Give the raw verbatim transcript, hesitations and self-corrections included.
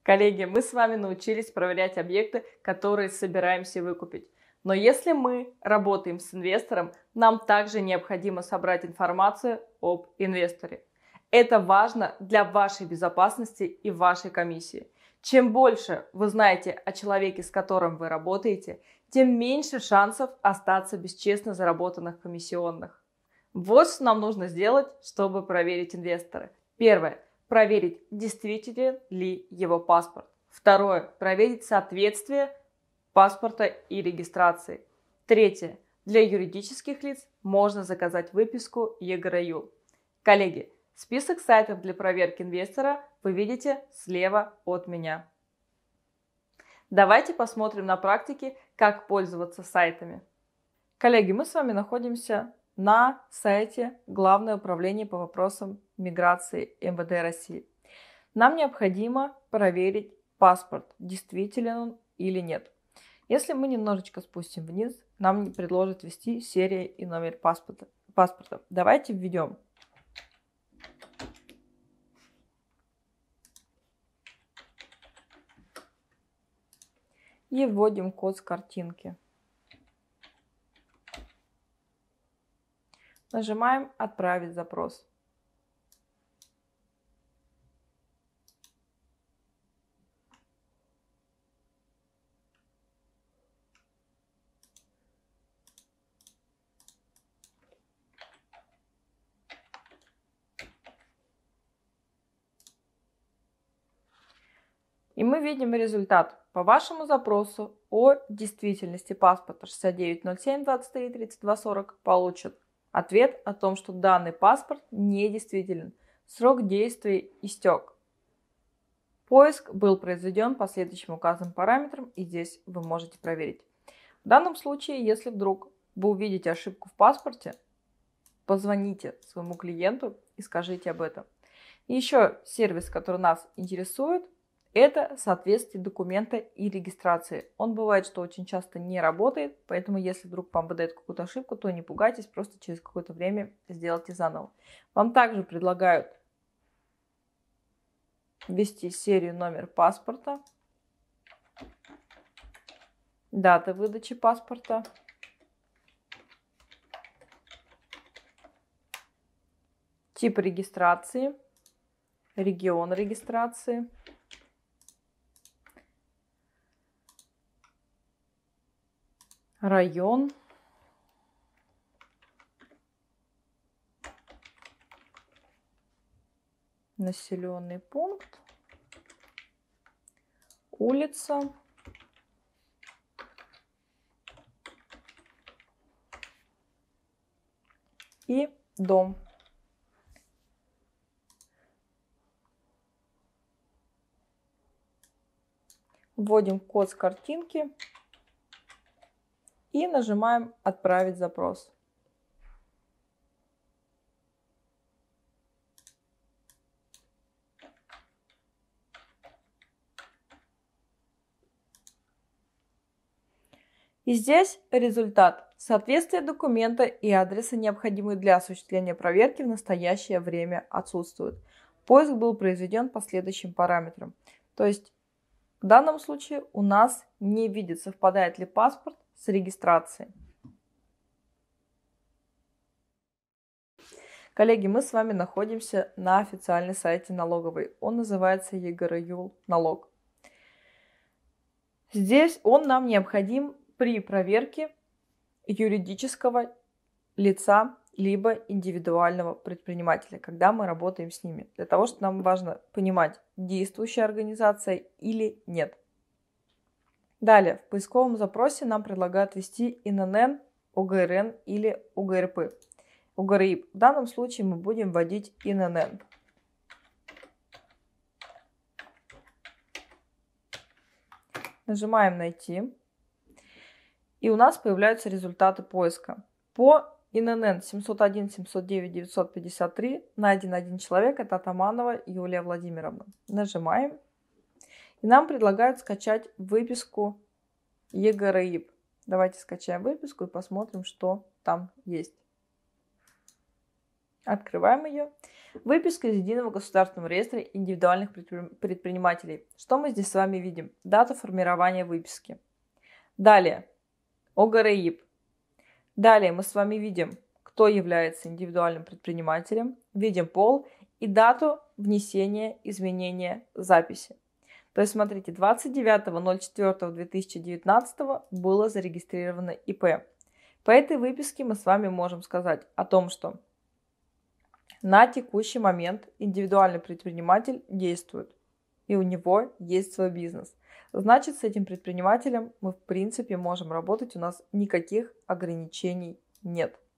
Коллеги, мы с вами научились проверять объекты, которые собираемся выкупить. Но если мы работаем с инвестором, нам также необходимо собрать информацию об инвесторе. Это важно для вашей безопасности и вашей комиссии. Чем больше вы знаете о человеке, с которым вы работаете, тем меньше шансов остаться без честно заработанных комиссионных. Вот что нам нужно сделать, чтобы проверить инвестора. Первое. Проверить, действителен ли его паспорт. Второе. Проверить соответствие паспорта и регистрации. Третье. Для юридических лиц можно заказать выписку ЕГРЮЛ. Коллеги, список сайтов для проверки инвестора вы видите слева от меня. Давайте посмотрим на практике, как пользоваться сайтами. Коллеги, мы с вами находимся на сайте Главное управление по вопросам миграции эм вэ дэ России. Нам необходимо проверить паспорт, действителен он или нет. Если мы немножечко спустим вниз, нам предложат ввести серия и номер паспорта. паспорта. Давайте введем. И вводим код с картинки. Нажимаем «Отправить запрос». И мы видим результат. По вашему запросу о действительности паспорта шестьдесят девять ноль семь двадцать три тридцать два сорок получат ответ о том, что данный паспорт недействителен. Срок действия истек. Поиск был произведен по следующим указанным параметрам, и здесь вы можете проверить. В данном случае, если вдруг вы увидите ошибку в паспорте, позвоните своему клиенту и скажите об этом. И еще сервис, который нас интересует, это соответствие документа и регистрации. Он бывает, что очень часто не работает, поэтому если вдруг вам выдает какую-то ошибку, то не пугайтесь, просто через какое-то время сделайте заново. Вам также предлагают ввести серию, номер паспорта, дата выдачи паспорта, тип регистрации, регион регистрации, район, населенный пункт, улица, и дом. Вводим код с картинки и нажимаем «Отправить запрос». И здесь результат. Соответствие документа и адреса, необходимые для осуществления проверки, в настоящее время отсутствуют. Поиск был произведен по следующим параметрам. То есть в данном случае у нас не видит, совпадает ли паспорт с регистрацией. Коллеги, мы с вами находимся на официальном сайте налоговой. Он называется ЕГРЮЛ налог. Здесь он нам необходим при проверке юридического лица либо индивидуального предпринимателя, когда мы работаем с ними. Для того, что нам важно понимать, действующая организация или нет. Далее, в поисковом запросе нам предлагают ввести эн эн эн, о гэ эр эн или о гэ эр пэ. о гэ эр и пэ. В данном случае мы будем вводить эн эн эн. Нажимаем «Найти». И у нас появляются результаты поиска. По эн эн эн семьсот один семьсот девять девятьсот пятьдесят три найден один человек, это Атаманова Юлия Владимировна. Нажимаем. И нам предлагают скачать выписку е гэ эр и пэ. Давайте скачаем выписку и посмотрим, что там есть. Открываем ее. Выписка из Единого государственного реестра индивидуальных предпринимателей. Что мы здесь с вами видим? Дата формирования выписки. Далее, ОГРИИП. Далее мы с вами видим, кто является индивидуальным предпринимателем, видим пол и дату внесения изменения записи. То есть, смотрите, двадцать девятого ноль четвёртого две тысячи девятнадцатого было зарегистрировано ИП. По этой выписке мы с вами можем сказать о том, что на текущий момент индивидуальный предприниматель действует, и у него есть свой бизнес. Значит, с этим предпринимателем мы, в принципе, можем работать, у нас никаких ограничений нет.